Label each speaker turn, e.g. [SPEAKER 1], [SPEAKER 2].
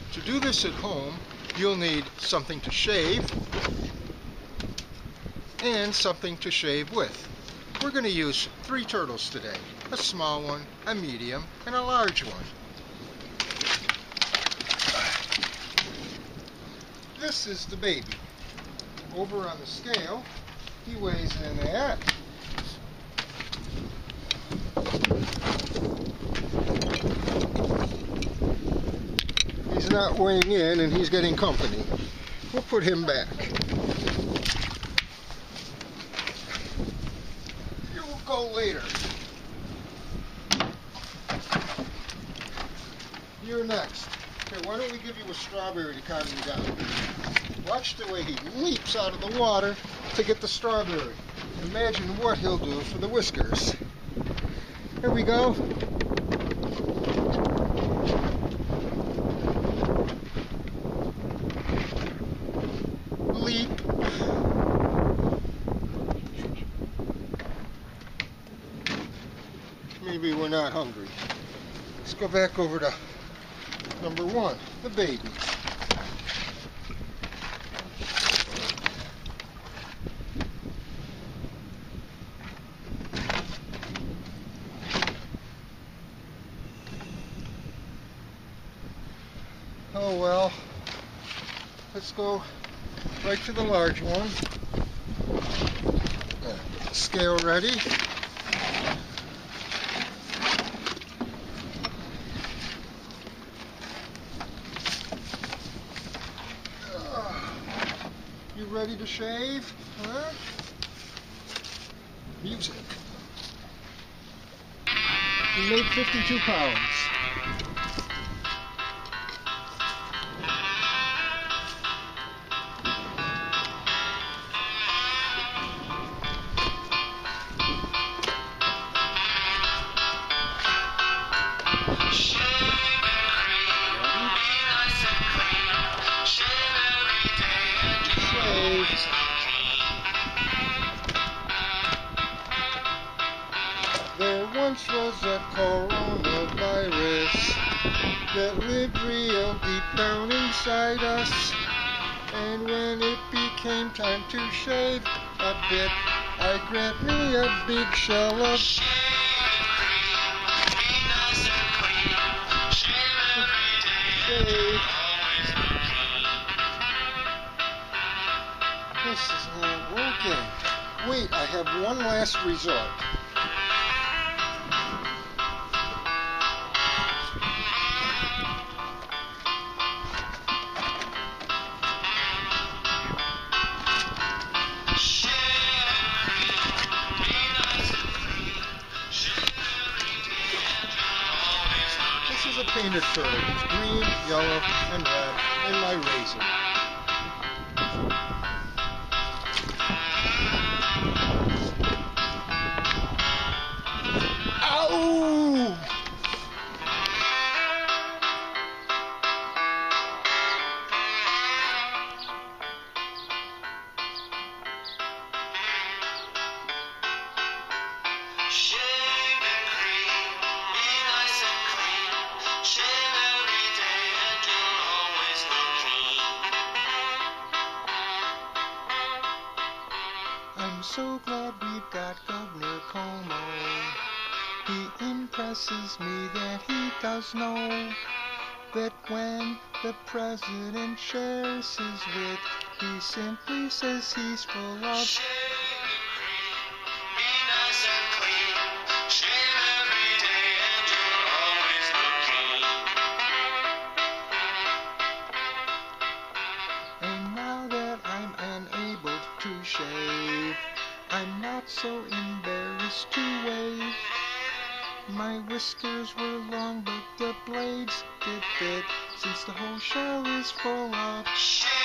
[SPEAKER 1] To do this at home, you'll need something to shave and something to shave with. We're going to use 3 turtles today. A small one, a medium, and a large one. This is the baby. Over on the scale, he weighs in at 1. He's not weighing in and he's getting company. We'll put him back. He will go later. You're next. Okay, why don't we give you a strawberry to calm you down? Watch the way he leaps out of the water to get the strawberry. Imagine what he'll do for the whiskers. Here we go. Leap. Maybe we're not hungry. Let's go back over to number 1, the baby. Oh well, let's go right to the large one. Scale ready. You ready to shave? Huh? Music. You made 52 pounds. There once was a coronavirus that lived real deep down inside us, and when it became time to shave a bit, I grabbed me a big shell of shave. This is not working. Wait, I have one last resort. This is a painted turtle. It's green, yellow, and red, and my razor. Ow! I'm so glad we've got Gov'nor Cuomo. He impresses me that he does know that when the president shares his wit, he simply says he's full of shave and cream. Be nice and clean. Shave every day and you'll always look clean. And now that I'm unable to shave, I'm not so embarrassed to wave. My whiskers were long, but the blades did fit, since the whole show is full of shave.